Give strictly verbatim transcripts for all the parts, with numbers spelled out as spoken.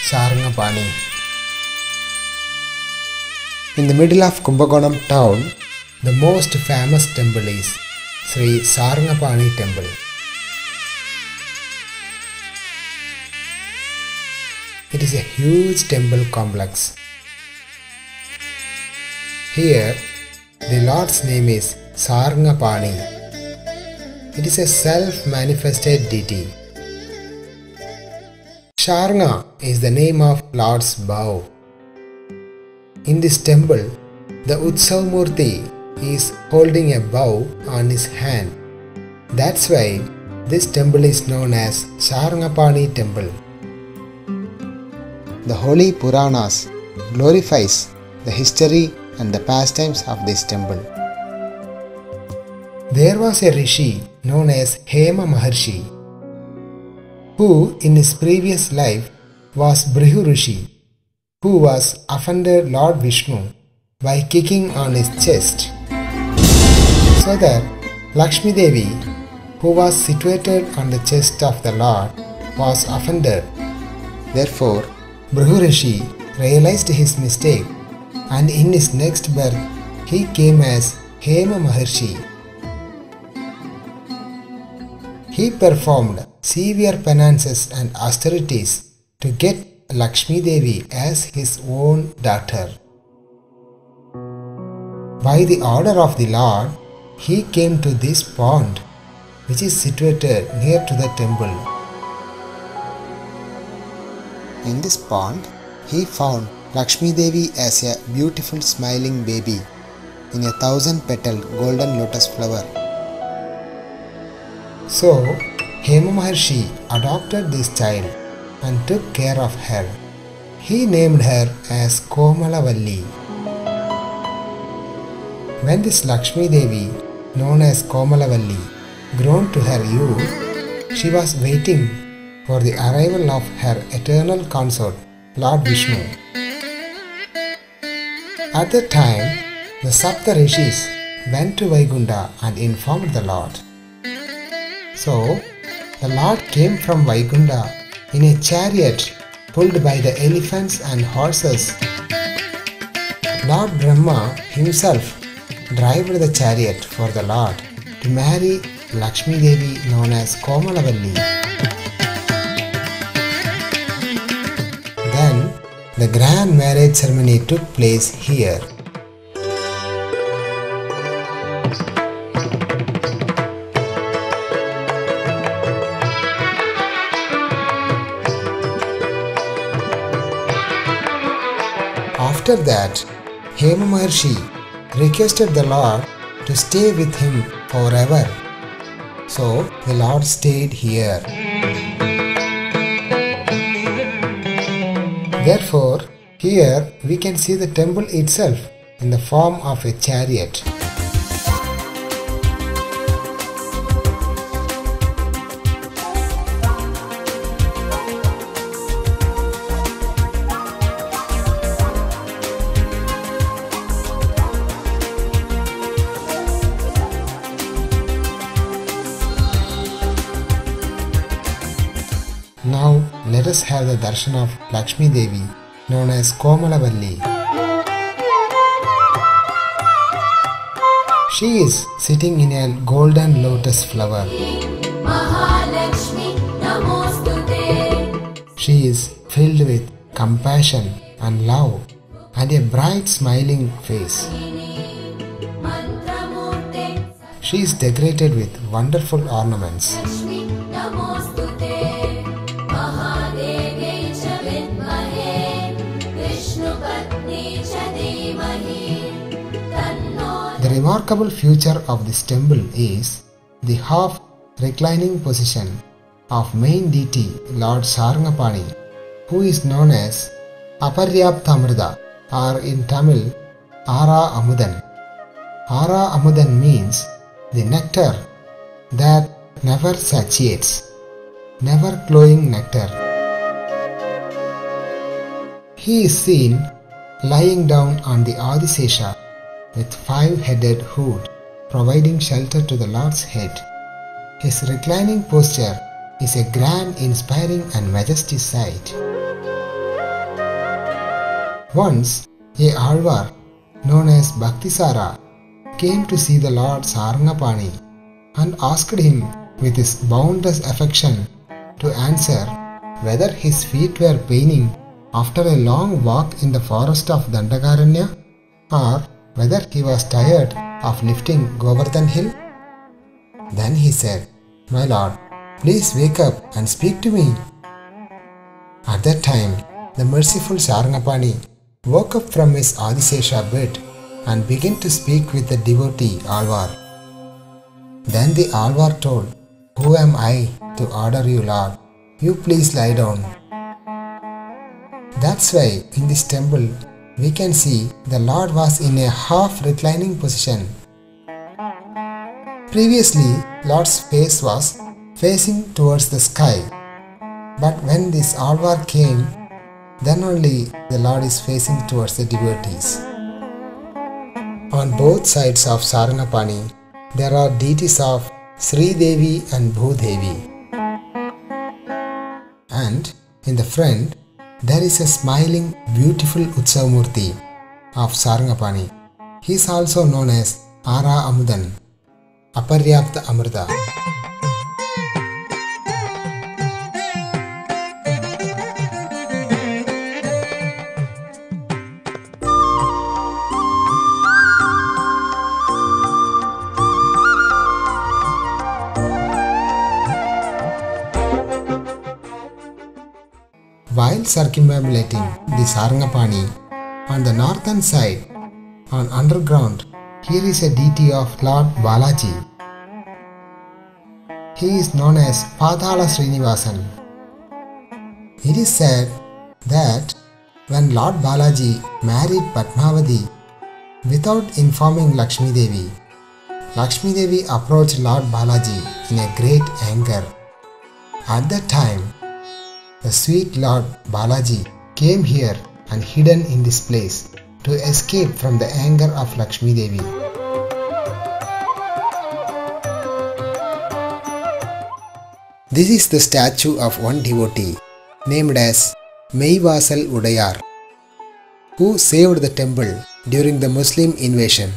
Sarangapani. In the middle of Kumbakonam town, the most famous temple is Sri Sarangapani Temple. It is a huge temple complex. Here, the Lord's name is Sarangapani. It is a self-manifested deity. Saranga is the name of Lord's bow. In this temple, the Utsavamurti is holding a bow on his hand. That's why this temple is known as Sarangapani Temple. The Holy Puranas glorifies the history and the pastimes of this temple. There was a rishi known as Hema Maharshi, who in his previous life was Brihu Rishi, who was offended Lord Vishnu by kicking on his chest, so that Lakshmi Devi, who was situated on the chest of the Lord, was offended. Therefore, Brihu Rishi realized his mistake, and in his next birth he came as Hema Maharshi. He performed severe penances and austerities to get Lakshmi Devi as his own daughter. By the order of the Lord, he came to this pond, which is situated near to the temple. In this pond, he found Lakshmi Devi as a beautiful smiling baby in a thousand-petaled golden lotus flower. So, Hema Maharshi adopted this child and took care of her. He named her as Komalavalli. When this Lakshmi Devi, known as Komalavalli, grown to her youth, she was waiting for the arrival of her eternal consort, Lord Vishnu. At that time, the Sapta Rishis went to Vaikunta and informed the Lord. So, the Lord came from Vaikunta in a chariot pulled by the elephants and horses. Lord Brahma himself drove the chariot for the Lord to marry Lakshmi Devi, known as Komalavalli. Then, the grand marriage ceremony took place here. After that, Hema Maharshi requested the Lord to stay with him forever. So, the Lord stayed here. Therefore, here we can see the temple itself in the form of a chariot. Now, let us have the darshan of Lakshmi Devi, known as Komalavalli. She is sitting in a golden lotus flower. She is filled with compassion and love and a bright smiling face. She is decorated with wonderful ornaments. The remarkable feature of this temple is the half reclining position of main deity Lord Sarangapani, who is known as Aparyaptamrita, or in Tamil, Ara Amudan. Ara Amudan means the nectar that never satiates, never cloying nectar. He is seen lying down on the Adisesha with five-headed hood, providing shelter to the Lord's head. His reclining posture is a grand, inspiring and majestic sight. Once, a Alvar known as Bhaktisara came to see the Lord Sarangapani and asked him with his boundless affection to answer whether his feet were paining after a long walk in the forest of Dandakaranya or whether he was tired of lifting Govardhan hill. Then he said, "My lord, please wake up and speak to me." At that time, the merciful Sarangapani woke up from his Adisesha bed and began to speak with the devotee Alvar. Then the Alvar told, "Who am I to order you, Lord? You please lie down." That's why in this temple we can see the Lord was in a half-reclining position. Previously, Lord's face was facing towards the sky, but when this Alvar came, then only the Lord is facing towards the devotees. On both sides of Sarangapani, there are deities of Sri Devi and Bhudevi. And in the front, there is a smiling, beautiful Utsavamurti of Sarangapani. He is also known as Ara Amudan, Aparyapta Amrita. While circumambulating the Sarangapani, on the northern side, on underground, here is a deity of Lord Balaji. He is known as Padala Srinivasan. It is said that when Lord Balaji married Padmavati without informing Lakshmi Devi, Lakshmi Devi approached Lord Balaji in a great anger. At that time, the sweet Lord Balaji came here and hidden in this place to escape from the anger of Lakshmi Devi. This is the statue of one devotee named as Meivasal Udayar, who saved the temple during the Muslim invasion.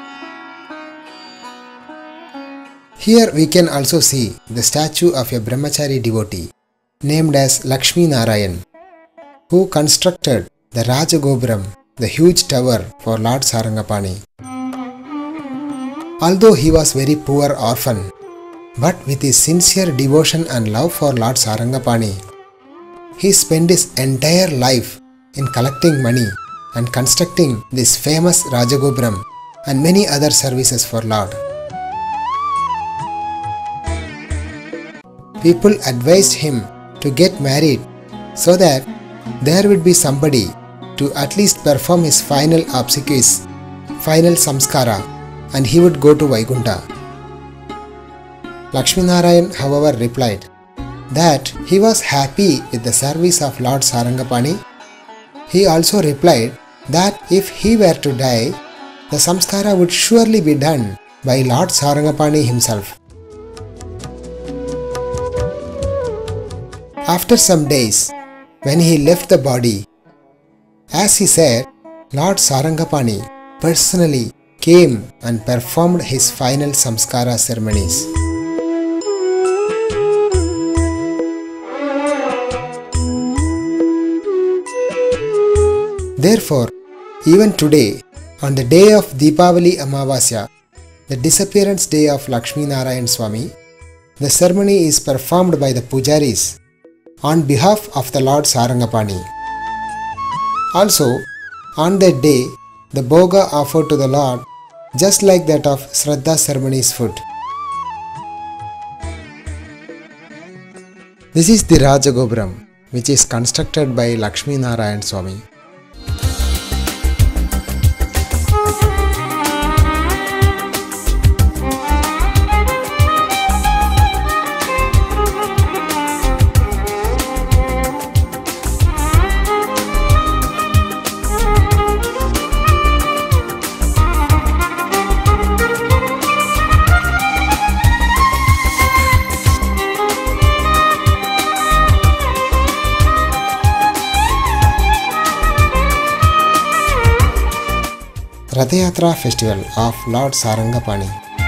Here we can also see the statue of a Brahmachari devotee named as Lakshmi Narayan, who constructed the Rajagopuram, the huge tower for Lord Sarangapani. Although he was very poor orphan, but with his sincere devotion and love for Lord Sarangapani, he spent his entire life in collecting money and constructing this famous Rajagopuram and many other services for Lord. People advised him to get married so that there would be somebody to at least perform his final obsequies, final samskara, and he would go to Vaikunta. Lakshmi Narayan, however, replied that he was happy with the service of Lord Sarangapani. He also replied that if he were to die, the samskara would surely be done by Lord Sarangapani himself. After some days, when he left the body, as he said, Lord Sarangapani personally came and performed his final samskara ceremonies. Therefore, even today, on the day of Deepavali Amavasya, the disappearance day of Lakshmi Narayan Swami, the ceremony is performed by the pujaris on behalf of the Lord Sarangapani. Also, on that day, the bhoga offered to the Lord just like that of Shraddha ceremony's food. This is the Rajagopuram, which is constructed by Lakshmi Narayan Swami. Rathayatra festival of Lord Sarangapani.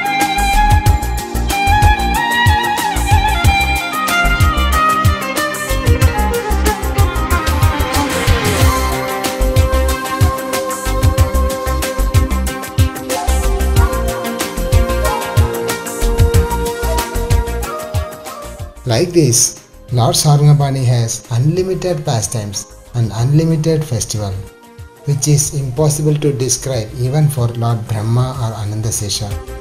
Like this, Lord Sarangapani has unlimited pastimes and unlimited festival, which is impossible to describe even for Lord Brahma or Anandasesha.